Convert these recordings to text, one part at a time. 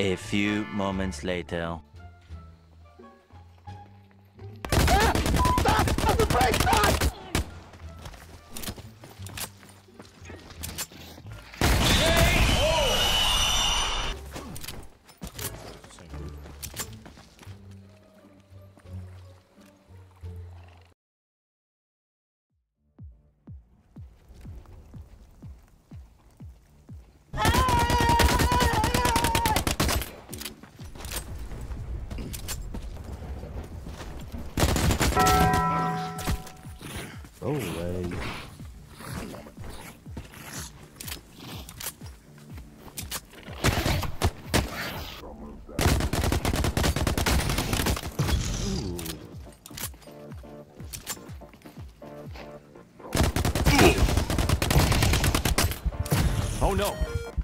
A few moments later. Stop! Stop the brake! Stop! Oh, way. Oh no!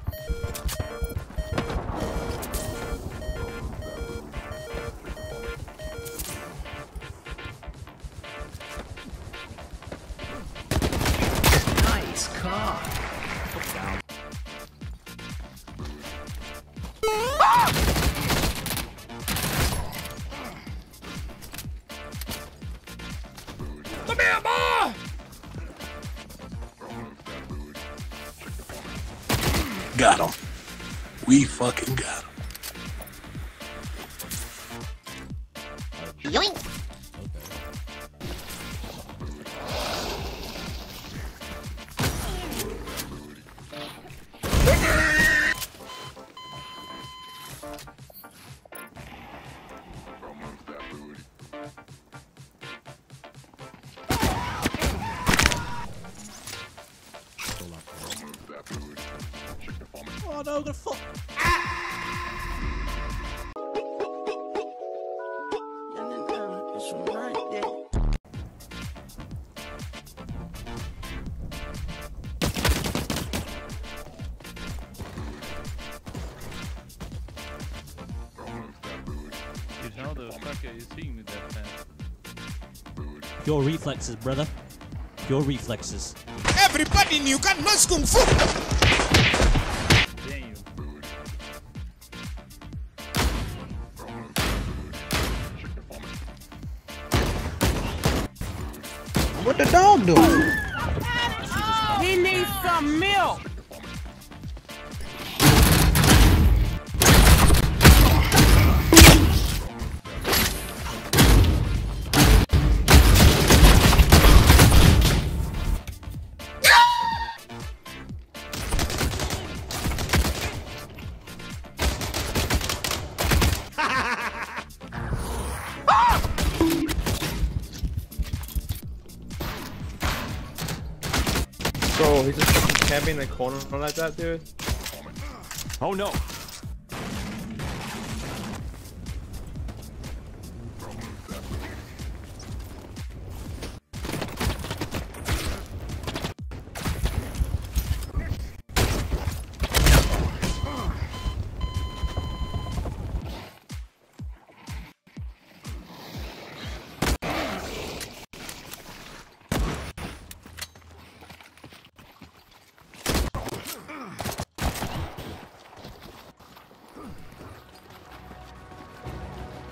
Nice car. Put down. Come here, boy! Got him. We fucking got him. Yoink! Oh no, I'm gonna fuck. You know the fucker is seeing me that time. Your reflexes, brother. Your reflexes. Everybody knew gun knows kung fu! Damn you. What the dog doing? He needs some milk. Bro, he's just fucking camping in the corner like that, dude. Oh no!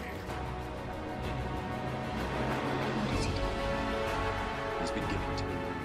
Has been given to me.